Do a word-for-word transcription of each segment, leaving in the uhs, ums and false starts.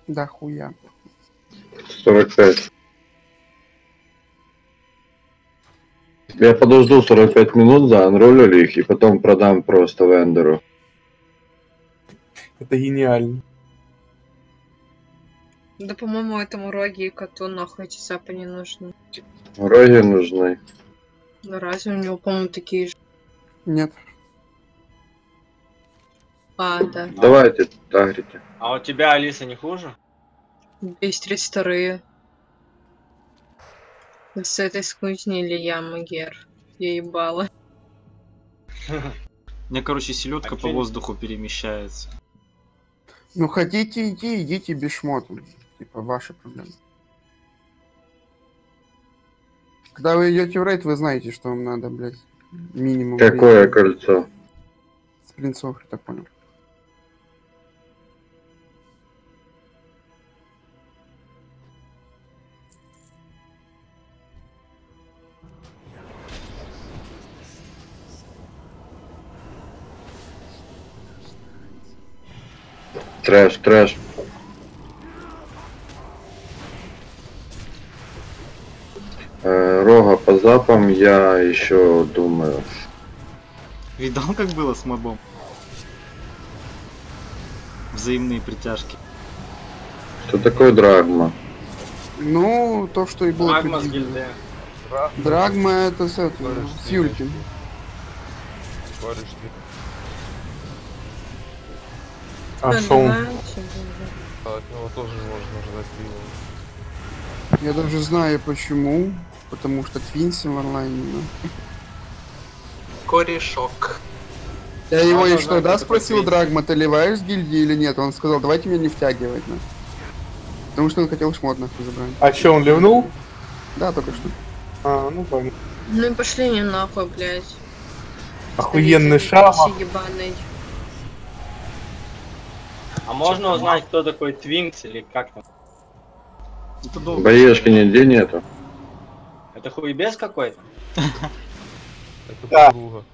Да хуя. сорок пять. Я подожду сорок пять минут, заанроллили их и потом продам просто вендору. Это гениально. Да, по-моему, этому Роги и коту нахуй эти сапы не нужны. Роги нужны. Ну разве у него, по-моему, такие же? Нет. А, да. Давайте, тагрите. А у тебя, Алиса, не хуже? двести тридцать вторые. С этой скузнили я, Магер. Я ебала. Мне, короче, селедка А по чё- воздуху перемещается. Ну хотите идти, идите без шмота. Типа ваша проблема. Когда вы идете в рейд, вы знаете, что вам надо, блядь. Минимум. Какое времени. кольцо? С принцов, я так понял. Трэш, трэш. Э, Рога по запам я еще думаю. Видал, как было с мобом? Взаимные притяжки. Что такое драгма? Ну, то, что и было. Магма с предвидено. гильды. Драгма это с этого, с Юлькин. А Да, что он? давайте, А от него тоже можно ждать пива. Я даже знаю почему. Потому что Твинси в онлайне. Да. Корешок. Я его Можно еще знать, тогда кто спросил, такой Драгма, ты ливаешь с гильдии или нет? Он сказал, давайте меня не втягивать. На. Потому что он хотел шмот нахуй забрать. А чё, он ливнул? Да, только что. А, ну понятно. Ну и пошли не нахуй, блядь. Охуенный Старики, шаг. ебаный. А можно узнать, кто такой Твинкс или как там? Это долго. Боешки нигде нету. Это хуебес какой-то? Это Да. подруга.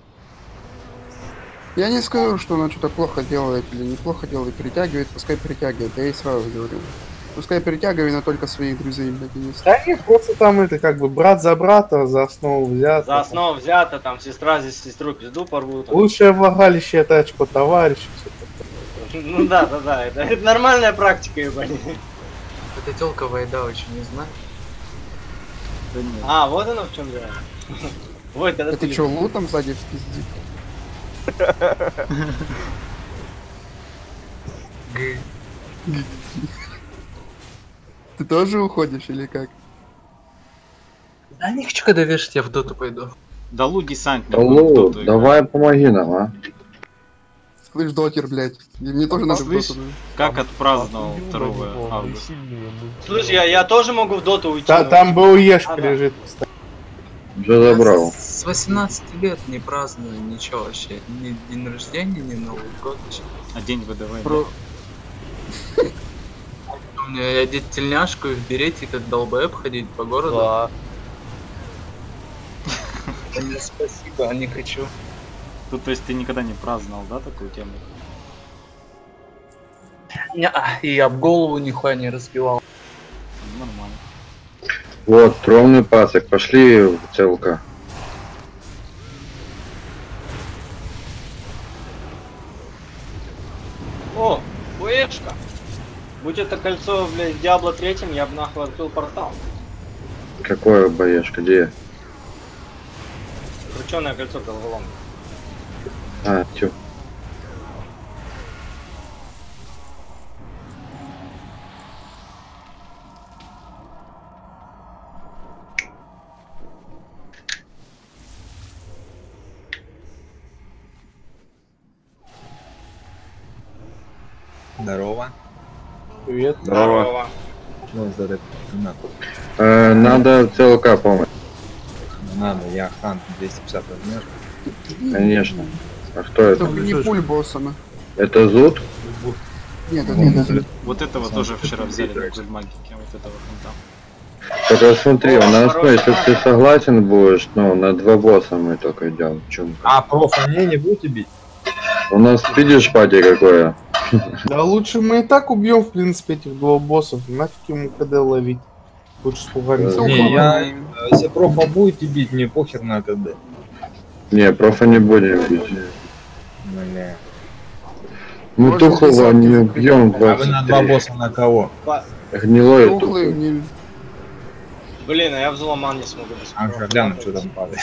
Я не скажу, что она что-то плохо делает или неплохо делает, перетягивает, пускай перетягивает. Я ей сразу говорю. Пускай перетягивает, но только своих друзей, блядь, и не с- Да нет, просто там это как бы брат за брата, за основу взято. За основу взято, там сестра за сестру пизду порвут. Лучшее влагалище это очко товарища. всё такое. Ну да, да, да, это, это нормальная практика, ебать. Эта телка Вайда очень не знает. Да нет. А, вот оно в чем дело. Вот, когда Это ты... что, лутом сзади в пизде? Г. Ты тоже уходишь или как? Да не хочу, когда вешать, я в доту пойду. Да лу десантник. Алло, он в доту давай помоги нам, а. Слышь, дотер, блядь. И мне тоже надо в Слышь? доту. играет. Как отпраздновал Юга второго не был, августа. сильнее был. Слушай, я, я тоже могу в доту уйти. Та- но- там был Ешка А, да. лежит, кстати. Уже забрал. С восемнадцати лет не праздную ничего вообще. Ни день рождения, ни Новый год. вообще. А день ВДВ. Про... У меня я одеть тельняшку и в берете, как долбоеб ходить по городу. Да. Да нет, спасибо, а не хочу. Тут, то есть, ты никогда не праздновал, да, такую тему? Неа, и об голову нихуя не разбивал. Ну, нормально. Вот, тронный пасок, пошли в целка. О, хуешка. Будь это кольцо, блядь, в Диабло третьем, я бы нахуй открыл портал. Какое боешка, где? Крученое кольцо головоломка. А, тю. Здорово. Привет. Здорово. Ну, задать надо. Э, надо целка помощь, Надо, я хан двести пятьдесят возьмешь. конечно. А кто это? Только не пуль боссами. Это Зуд? Нет, это не это. Вот этого тоже вчера взяли на Кульмагике, вот этого фонта. Только смотри, у нас, ну, если ты согласен будешь, ну, на два босса мы только идем. Чум. А, профа, мне не будете бить? У нас, видишь, пати какое? Да лучше мы и так убьем, в принципе, этих двух боссов. Нафиг ему КД ловить. Лучше с пугами. Не, я... Если профа будете бить, мне похер на КД. Не, профа не будем бить. Бля. Мы Можно тухлого десятки не закрыть. убьем. А вы на два босса на кого? Гнилой Тухлый тухлый. не... Блин, а я взломан не смогу без А, профа. гляну, что там падает.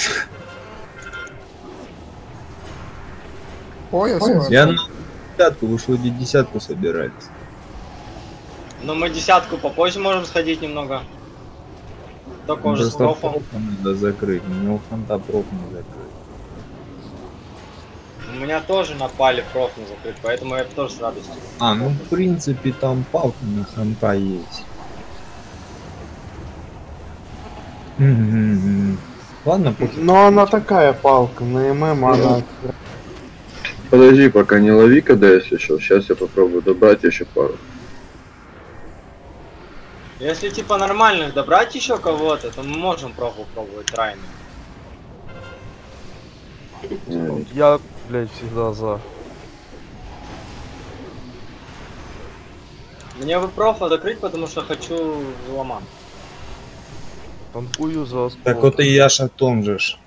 Пояс, Я на десятку, вы что, вроде десятку собирались? Но мы десятку попозже можем сходить немного. Только уже с Просто профом. профа надо закрыть, у него фанта проф не закрыть. У меня тоже напали проф не закрыть, поэтому я тоже с радостью. А, ну в принципе там палка на ханта есть. М-м-м. Ладно, похер. Но она такая палка, на ММ она... Подожди, пока не лови КД, если что. Сейчас я попробую добрать еще пару. Если типа нормально добрать еще кого-то, то мы можем профу пробовать трайно. М. Я, блядь, всегда за. Мне бы профа закрыть, потому что хочу взломан. Танкую за осколок. Так вот и Яша о том же ж.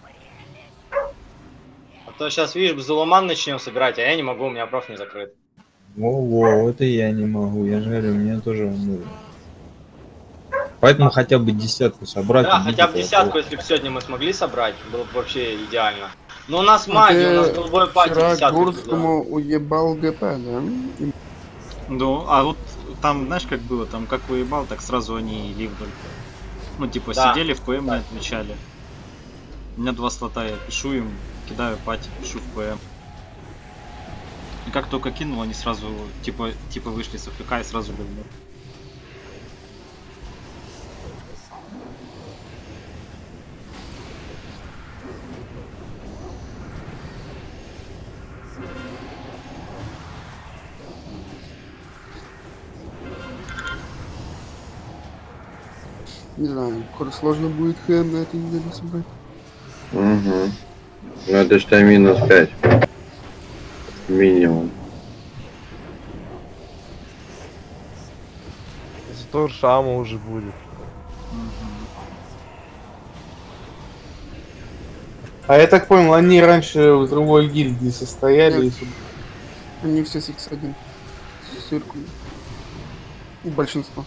А то сейчас, видишь, взломан начнем собирать, а я не могу, у меня проф не закрыт. Во-во, это я не могу, я же говорю, мне тоже нужно. Поэтому хотя бы десятку собрать. Да, убить хотя бы этого десятку, профа. если бы сегодня мы смогли собрать, было бы вообще идеально. Но у нас магия, у нас голубой пати Вчера десятку. Гурскому уебал ГП, да? И Ну, а вот там, знаешь, как было, там как уебал, так сразу они и ливнули. Ну, типа, Да. сидели в ПМ, не Да. отвечали. У меня два слота, я пишу им, кидаю пати, пишу в ПМ. И как только кинул, они сразу, типа, типа вышли с АФК и сразу ливнули. Не знаю, скоро сложно будет ХМ на этой неделе собрать. Угу. Ну это что минус пять. Минимум. Зато шама уже будет. А я так понял, они раньше в другой гильдии состояли. Нет. и сюда- Они все с икс один. С Иркой. Большинство.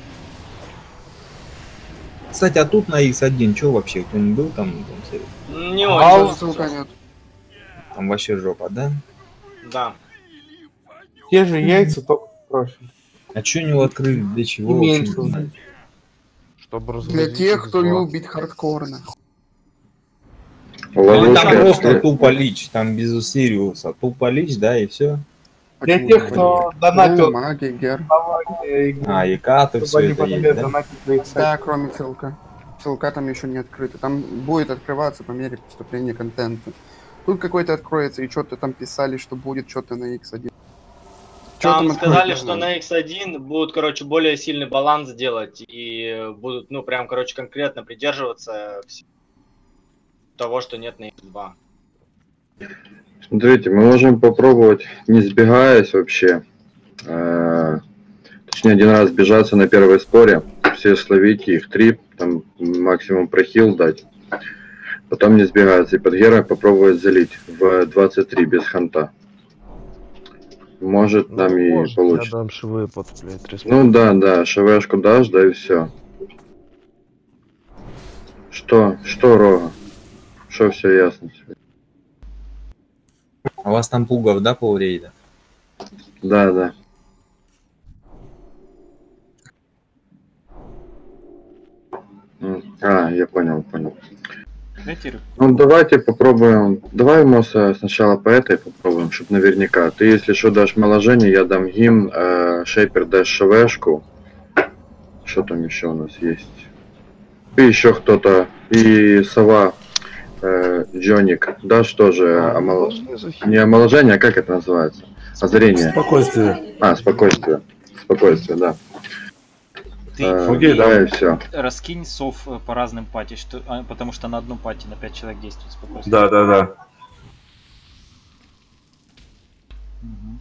Кстати, а тут на икс один, что вообще, кто-нибудь был там? там серии? Не А очень. у- Ссылка нет. Там вообще жопа, да? Да. Те же яйца, только профиль. А что не открыли, для чего? И вообще меньше. не знаю. Чтобы Для разгрузить тех, их кто два. любит хардкорно. Ну, Ловушка там просто открыта. тупо лич, там без Сириуса. Тупо лич, да, и все. Для Почему тех, не кто понятно? донатил, Ну, маги, гер. А, и каты, чтобы все они это потом есть, да? донатить на икс один. Да, кроме ссылка. Ссылка там еще не открыта. Там будет открываться по мере поступления контента. Тут какой-то откроется, и что-то там писали, что будет что-то на икс один. Чё Там там сказали, откроется, что не знаю. на икс один будут, короче, более сильный баланс делать и будут, ну, прям, короче, конкретно придерживаться вс- того, что нет на икс два. Смотрите, мы можем попробовать, не сбегаясь вообще. э, Точнее, один раз сбежаться на первой споре. Все словить их три, там максимум прохил дать. Потом не сбегаться и под героя попробовать залить в двадцать три без ханта. Может, Ну, нам и может, получится. Я дам швы под, блядь, респект. Ну да, да, ШВшку дашь, да и все. Что? Что, Рога? Что все ясно тебе? А у вас там пугов, да, полрейда? Да, да. М, А, я понял, понял. Дайте рыб. Ну давайте попробуем. Давай, Моса, сначала по этой попробуем, чтобы наверняка. Ты, если что, дашь моложение, я дам гимн, э, Шейпер дашь ШВшку. Что там еще у нас есть? И еще кто-то. И Сова, э, Джоник, дашь тоже А, омол- должны захилить. не омоложение, а как это называется? Озарение. Спокойствие. А, спокойствие. Спокойствие, да. Ты Э, Окей, да, и все. раскинь сов э, по разным пати, что, а, потому что на одном пати на пять человек действует спокойно. Да, да, да. Мгм.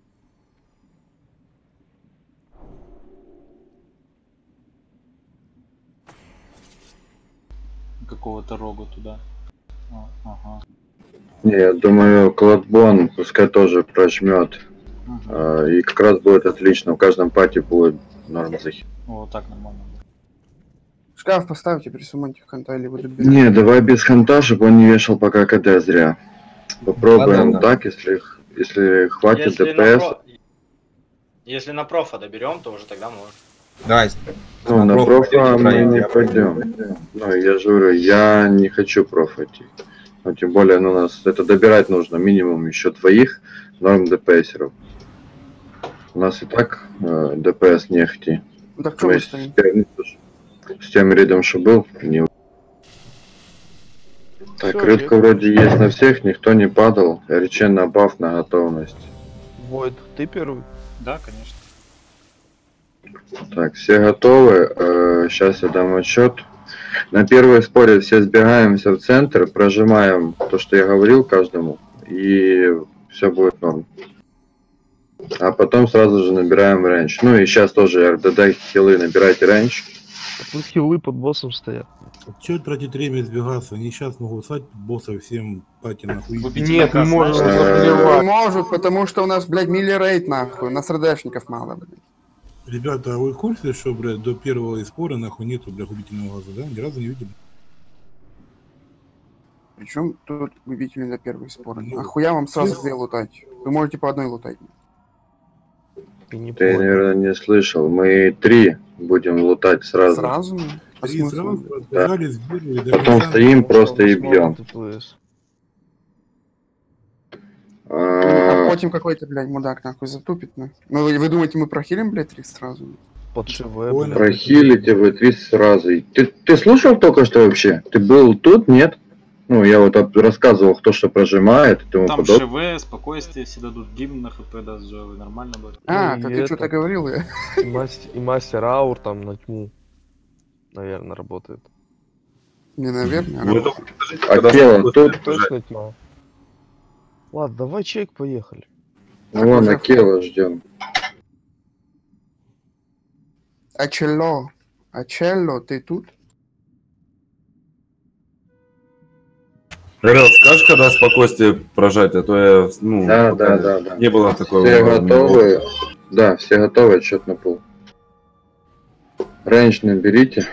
Какого-то рогу туда. О, ага. Не, я думаю, Кладбон пускай тоже прожмет. Мгм. А, и как раз будет отлично. В каждом пати будет норм захит. О, так нормально. Шкаф поставьте, присумоньте ханта или вы доберете. Не, давай без ханта, чтобы он не вешал пока КД зря. Попробуем Ладно. так, если, х- если хватит Если на, ДПС. про... Если на профа доберем, то уже тогда можно. Давай. Ну, на проф профа пойдёте мы втроём, не я пойдем. Ну, я же говорю, я не хочу проф идти. Ну, тем более, ну, нас это добирать нужно минимум еще двоих норм ДПСеров. У нас и так э, ДПС нефти. Да в То чем мы есть стоим? с тем- с тем рядом, что был, не... Так, Всё, рыбка я- вроде есть на всех, никто не падал. Речен на баф на готовность. Войд, ты первый? Да, конечно. Так, все готовы. Сейчас я дам отчет. На первой споре все сбегаемся в центр, прожимаем то, что я говорил каждому, и все будет норм. А потом сразу же набираем рейндж. Ну и сейчас тоже эр дэ дэ хилы, набирайте рейндж. Тут хилы под боссом стоят. Чё тратить время избегаться? Они сейчас могут стать босса всем пати нахуй. Купите Нет, не наказ, можем знаешь, Э, Не заплевать. может, потому что у нас, блядь, милли-рейд нахуй. У нас РДшников мало, блядь. Ребята, а вы в курсе, что, блядь, до первого спора нахуй нету, блядь, убительного глаза, да? Ни разу не видели? Причем тут губители на первый спор. Ну, Охуя вам сразу честно. две лутать? Вы можете по одной лутать. Ты не Ты, понял. наверное, не слышал. Мы три будем лутать сразу. Сразу? А Три смысл? сразу разбежали, сбили, до Потом конца. стоим просто и бьем. Ну, а А, потім какой-то, блядь, мудак нахуй затупит, нахуй. Ну вы, вы думаете, мы прохилим, блядь, три сразу? Под ШВ, Ой, блядь. Прохилите вы три сразу. И Ты, ты слушал только что вообще? Ты был тут, нет? Ну, я вот об- рассказывал, кто что прожимает и тому Там подобное. ШВ, спокойствие, все дадут гимн на хп, даст Джоуи, нормально будет. А, И то ты это- что-то говорил, я. И, мастер, и мастер аур там на тьму, наверное, работает. Не, наверное. Вы а- только скажите, А когда тело будет тут? бежать. Точно тьма. Ладно, давай чек, поехали. Вон, Акела ждем. Ачелло. Ачелло, ты тут? Горел, скажешь, когда спокойствие прожать, а то я, ну, Да, пока да, да, да. не было такого. Все готовы? Да, все готовы, отчет на пол. Рейндж наберите.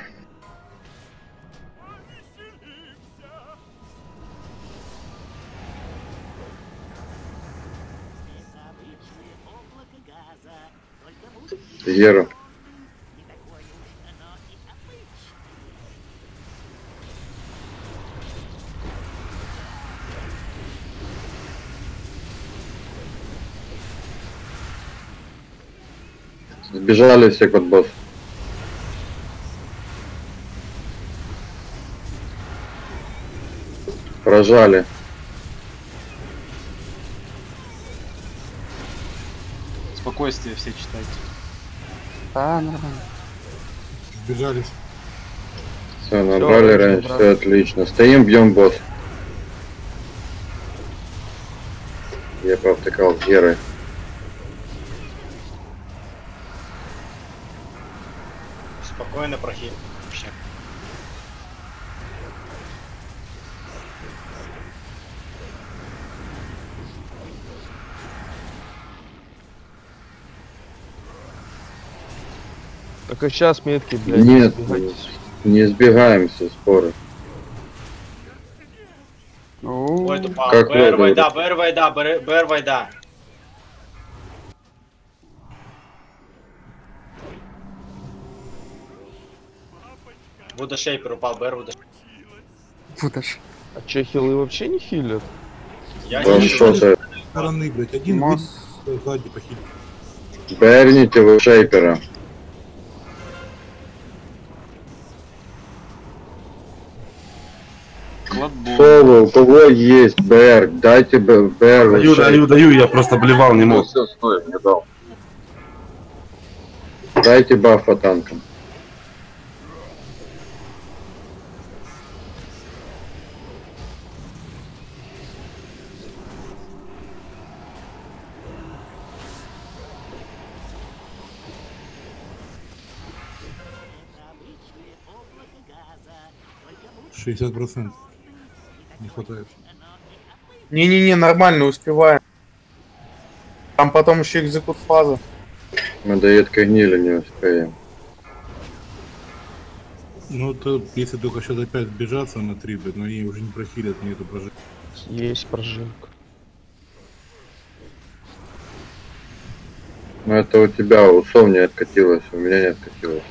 Еру. Сбежали все под босс. Прожали. Спокойствие все читайте. А, нормально. Сбежались. Все, набрали Всё, рейндж, набрали. все отлично. Стоим, бьем босс. Я повтыкал Геры. Спокойно прохил. Вообще. Так а сейчас метки, блядь, Нет, сбегайтесь. не избегаемся споры. О, Войд упал. Как БР вы Вайда, БР Вайда, БР БР Вайда. Вуда Шейпер упал, БР Вуда. Вудаш. А че, хилы вообще не хилят? Я Да не что вижу. ты? Стороны, блядь, один Мос. видит, сзади похилит. Берните вы шейпера. Кладбол. Совы, у кого есть БР? Дайте Б- БР. Даю, даю, даю, я просто блевал, не мог. Все, стой, не дал. Дайте баф по танкам. шестьдесят процентов. Не хватает. Не-не-не, нормально, успеваем. Там потом еще экзекут фаза. Мы до едкой гнили не успеем. Ну, то, если только сейчас опять сбежаться на три, блядь, но они уже не прохилят мне эту прожимку. Есть прожимка. Ну это у тебя, у Сов не откатилось, у меня не откатилось.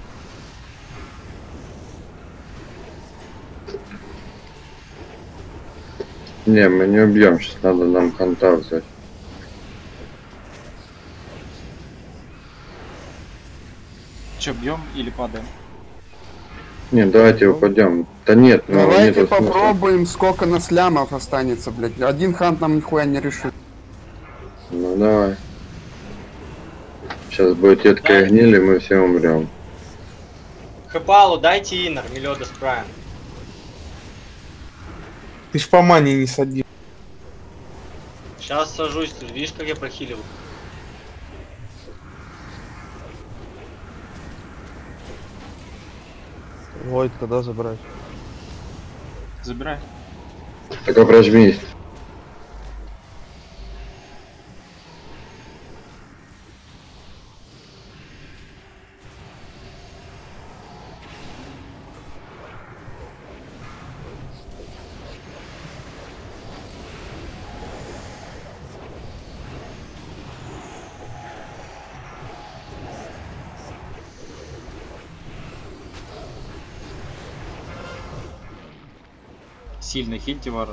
Не, мы не убьем, сейчас надо нам ханта взять. Че, бьем или падаем? Не, давайте упадем. Да нет, ну Давайте нету смысла. попробуем, сколько нас лямов останется, блядь. Один хант нам нихуя не решит. Ну давай. Сейчас будет едкая Да. гниль, и мы все умрем. Хэпалу дайте иннер, Мелиодас Прайм. Ты ж по мане не сади. Сейчас сажусь, видишь, как я прохиливаю. Войд, когда забрать? Забирай. Только прожмись. Сильно хильте вара.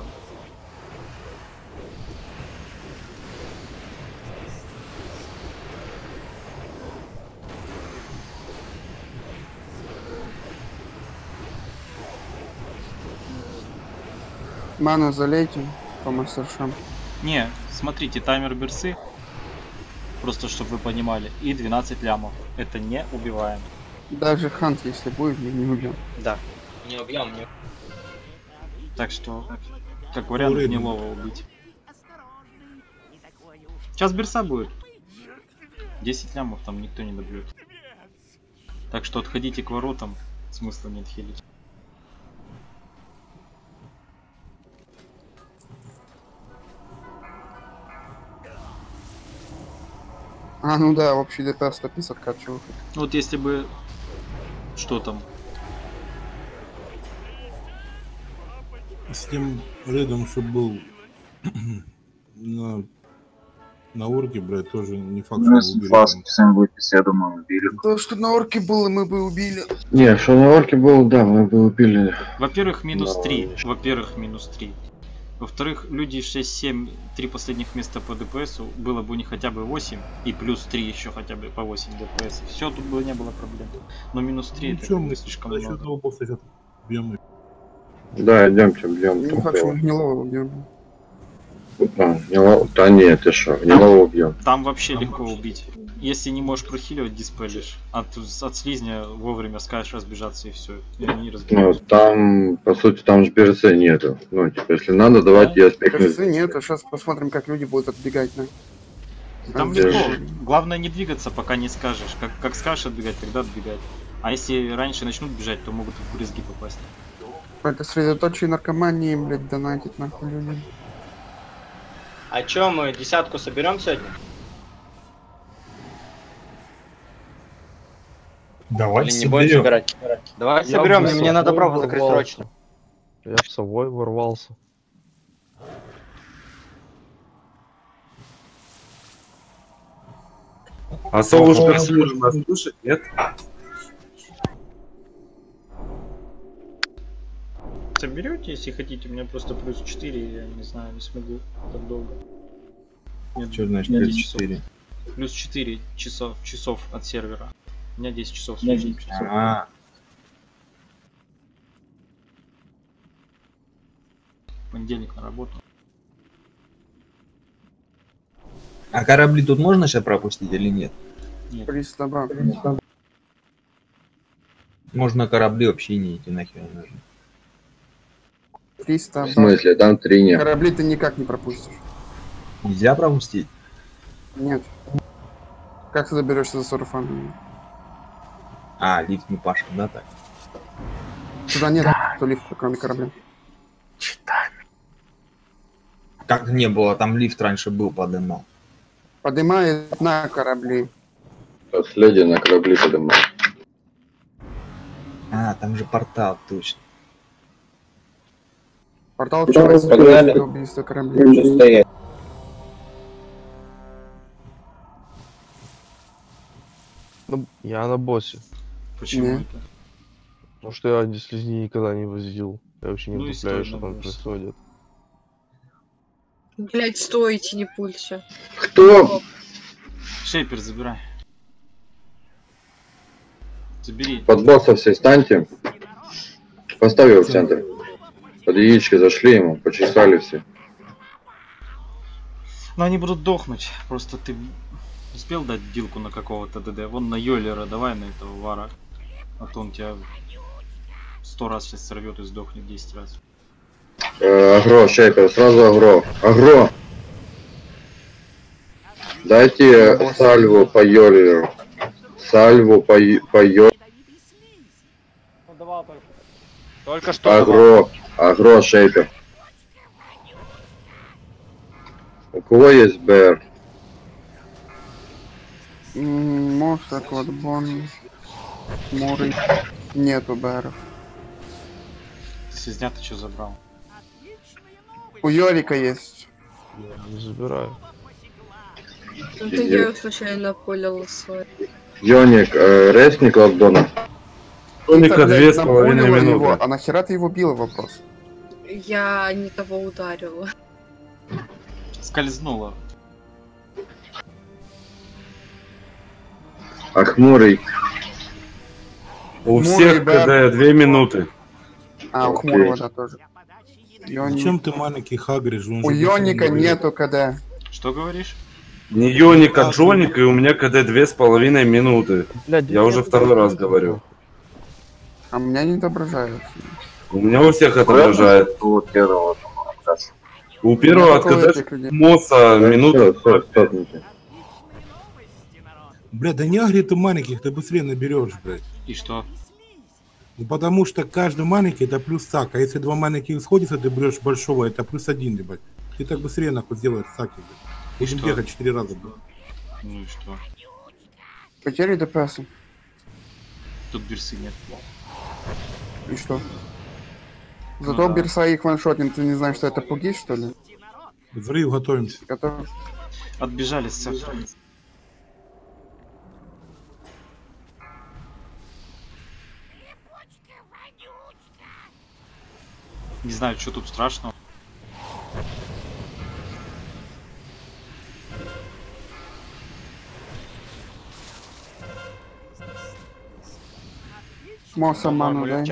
Ману залейте по мастершам. Не, смотрите, таймер берсы. Просто чтобы вы понимали. И двенадцать лямов. Это не убиваем. Даже хант, если будет, мы не убьем. Да. Не убьем, не. Так что, как вариант, Урыдно. гнилого убить. Сейчас берса будет. десять лямов там никто не добьет. Так что отходите к воротам. Смысла нет хилить. А, ну да, общий ДПС сто пятьдесят качивал. Ну вот если бы... Что там? С тем рейдом, что был на, на орке, блядь, тоже не факт, Ну, что если убили. фаски всем будет я думаю, убили. То, что на орке было, мы бы убили. Не, что на орке был, да, мы бы убили. Во-первых, минус Да, три. конечно. Во-первых, минус три. Во-вторых, люди шесть семь, три последних места по ДПСу, было бы у них хотя бы восемь, и плюс три еще хотя бы по восемь ДПС. Все, тут бы не было проблем. Но минус три Ну, это чё, как бы мы слишком за счет много. одного босса сейчас бьем их. Да, идемте, бьем. Не факт, что мы гнилого убьем. Да, гнилого- да нет, ты что, гнилого убьем. Там вообще легко убить. Если не можешь прохиливать, диспелишь. От, от слизня вовремя скажешь разбежаться и все. И они Ну, разбегаются. там, по сути, там же берцы нету. Ну, типа, если надо, давайте я спекну. Кажется, нет, а сейчас посмотрим, как люди будут отбегать, да. Там А, легко. держи. Главное не двигаться, пока не скажешь. Как, как скажешь отбегать, тогда отбегать. А если раньше начнут бежать, то могут в брызги попасть. Это средоточие наркомании, блядь, донатить нахуй люди. А чё, мы десятку соберем сегодня? Давайте Или не будем соберем. собирать? Давай Я соберем, в мне надо совой пробу закрыть ворвался. срочно. Я в совой ворвался. А совушка нас слушает, нет? Соберете, если хотите, у меня просто плюс четыре, я не знаю, не смогу так долго. Нет, Что значит у меня плюс десять часов. четыре? Плюс четыре часов, часов от сервера. У меня десять часов. с лишним часов. А, Понедельник на работу. а корабли тут можно сейчас пропустить или нет? Нет. Приз добра. Можно корабли вообще не идти нахер не нужно. триста В смысле, там три нет. Корабли ты никак не пропустишь. Нельзя пропустить? Нет. Как ты доберешься за сарафаном? А, лифт не пашет, да так? Туда нет лифта, кроме корабля. Как не было, там лифт раньше был, подымал. Поднимает на корабли. Последний на корабли поднимал. А, там же портал, точно. Портал вчера для убийства кораблей. Стоять. Ну, я на боссе. Почему Не. это? Потому что я слизни никогда не возил. Я вообще не Ну и вдупляю, стой что на там боссе. происходит. Блять, стойте, не пулься. Кто? Шейпер, забирай. Забери. Под босса все станьте. Поставь его в центр. Под яички зашли ему, почесали все. Но они будут дохнуть. Просто ты успел дать дилку на какого-то ДД? Вон на Йолера, давай на этого Вара. А то он тебя сто раз сейчас сорвет и сдохнет десять раз. Э, агро, Шейпер, сразу агро. Агро! Дайте сальву по Йолеру. Сальву по, по Йолеру. Только что. Агро, агро, Шейпер. У кого есть БР? Моса, Кладбон, Муры. Нету БРов. Ты слизня ты что забрал? У Йорика есть. Я не забираю. Ну ты я его случайно полил свой. Йоник, э, ресник Кладбона. Йоника две с Нам половиной полило его, минуты. а нахера ты его бил, вопрос? Я не того ударила. Скользнула. А хмурый? У Хмурый всех БР. КД две минуты. А, у Хмурого, да, тоже. Йоник. Зачем ты маленький хагришь? Он У же Йоника ничего не нету КД. Что говоришь? Не Йоник, а Джоник, и у меня КД две с половиной минуты. Блядь, Я уже второй раз говорю. А у меня не отображается. У меня у всех отображает. У первого. У первого от У меня такое КД этих людей. Моса минута. Всё, всё, стопните. Бля, да не агри ты маленьких, ты быстрее наберешь, блядь. И что? Ну потому что каждый маленький это плюс сак, а если два маленьких сходятся, ты берешь большого, это плюс один, ебать. Ты так быстрее нахуй сделаешь саки, блядь. Будем что? бегать четыре раза, блядь. Ну и что? Потери ДПС. Тут бирсы нет. И что? Ну Зато да. Берса их ваншотинг, ты не знаешь, что это пуги, что ли? Взрыв, готовимся. Готов? Отбежали с центра. Не знаю, что тут страшного. Моса ману, да?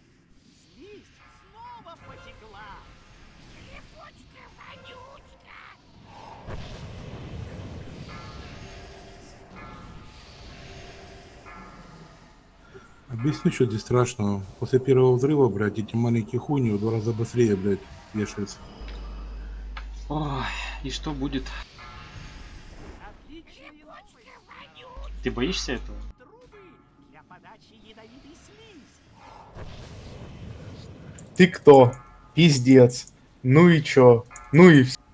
Объясню, что здесь страшного. После первого взрыва, блядь, эти маленькие хуйни в два раза быстрее, блядь, вешаются. Ой, и что будет? Ты боишься этого? Ты кто? Пиздец. Ну и чё? Ну и все.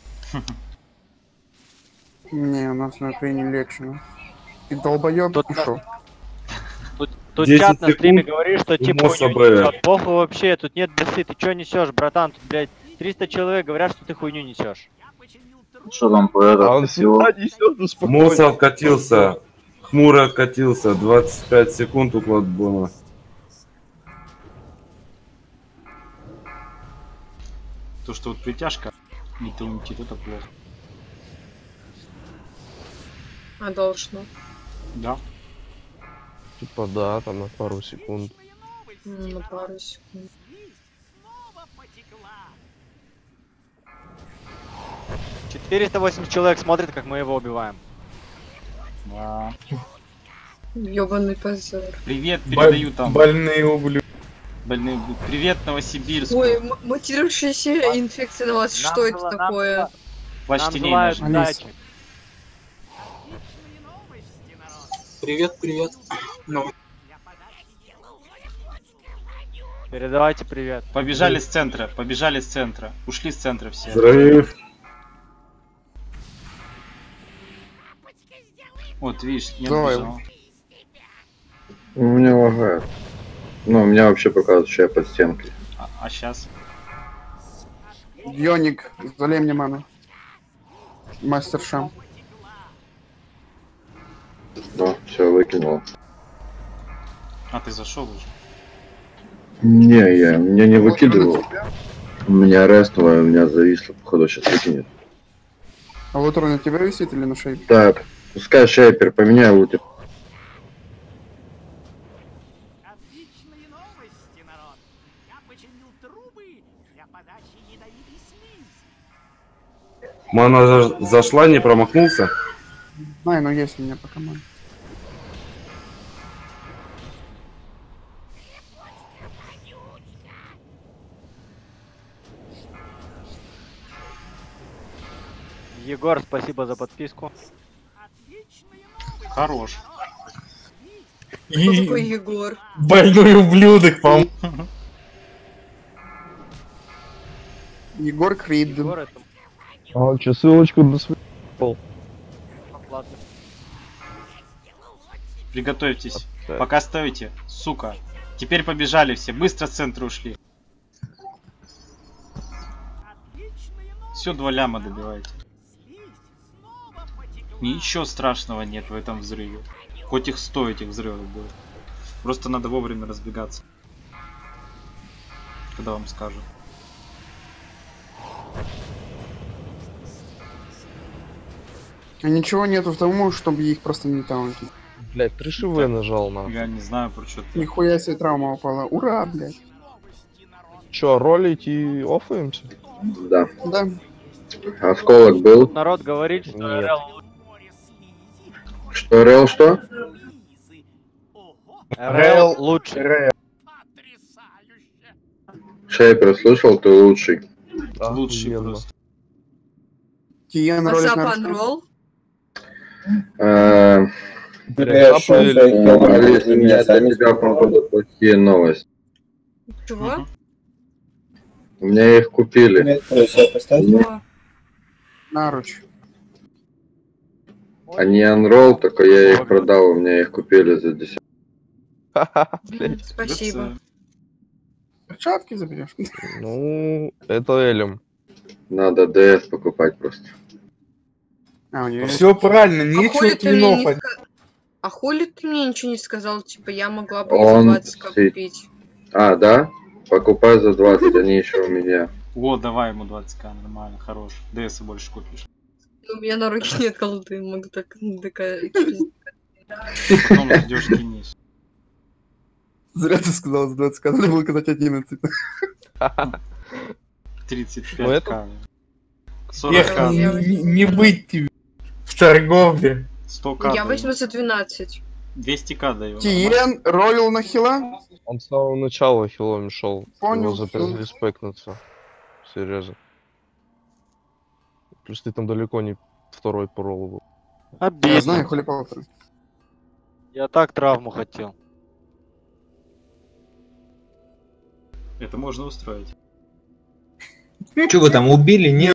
Не, у нас на Украине легче. Ты долбоёб, и шо? Тут, тут десять чат на стриме секунд, говорит, что и типа Мосс хуйню АБ. несёт. Похуй вообще, тут нет бесы, ты чё несешь, братан? Тут, блядь, триста человек говорят, что ты хуйню несешь. Что там по это? А он всего? всегда несет успокойно. Моса откатился. Хмурый откатился. двадцать пять секунд у Кладбона. То, что вот притяжка не таунтит, это плохо. А должно. Да. Типа да, там на пару секунд. М, На пару секунд. четыреста восемьдесят человек смотрит, как мы его убиваем. Да. Ёбаный позор. Привет, передаю там. Больные ублюдки. Больные. Привет, Новосибирск. Ой, м- мутирующаяся инфекция на вас. Нам Что это было- нам такое? было- Ваш Нам теней желают наш. удачи. Привет, привет. Ну, Передавайте привет. Побежали с центра, побежали с центра. Ушли с центра все. Взрыв. Вот, видишь, не Давай. отбежал. У меня лагает. Ну, у меня вообще показывает, что я под стенкой. А, а сейчас? Йоник, залей мне ману. Мастер Шам. Ну, все, выкинул. А ты зашел уже? Не, я меня не выкидывал. У меня рестнуло, у меня зависло, походу сейчас выкинет. А вот он на тебя висит или на шее? Так, пускай шейпер, поменяй лутер. Мана за- зашла, не промахнулся. Знаю, но есть у меня по команде. Егор, спасибо за подписку. Хорош. Кто такой Егор? Больной ублюдок, по-моему. Егор Крид. Егор это... А, че, ссылочку на свой... Ладно. Приготовьтесь. Так. Пока стойте, сука. Теперь побежали все, быстро с центра ушли. Все, два ляма добивайте. Ничего страшного нет в этом взрыве. Хоть их сто этих взрывов будет. Просто надо вовремя разбегаться. Когда вам скажут. А ничего нету в тому, чтобы их просто не таунтить. Блять, три шв нажал на. Я не знаю про что ты. Нихуя себе травма упала. Ура, блядь. Че, ролить и офаемся? Да. Да. Осколок был. Народ говорит, что Нет. РЛ... Что, Рел, что? РЛ лучше. Шейпер, слышал, ты лучший. Лучший Охуенно. просто. Киен ролик Васап на анролл? Э, Блядь, Алис, у меня для тебя, походу, плохие новости. Чего? У меня их купили. Чего? наруч. Они анролл, только я их продал, у меня их купили за десять. Спасибо. Перчатки заберешь? Ну, это Элем. Надо ДС покупать просто. А, у нее Все правильно, А нечего хули ты мне твинов. не ска- А хули ты мне ничего не сказал? Типа я могла бы Он за двадцать к си- купить. А, да? Покупай за двадцать, они еще у меня. О, давай ему двадцать к, нормально, хорош. ДС больше купишь. У меня на руке нет колды, могу так такая. Потом ждешь кинешь. Зря ты сказал за двадцать, надо было сказать одиннадцать. тридцать Ну, пять это- к. сорок Эх, к. не, не быть тебе в торговле. сто к. Я возьму за двенадцать. двести к даю. Тиен ролил на хила? Он с самого начала хилом шел. Понял, Его зареспектнуться. Серьезно. Плюс ты там далеко не второй по роллу был. Я Обидно. знаю, хули полтора. Я так травму хотел. Это можно устроить. Че вы там убили? Нет?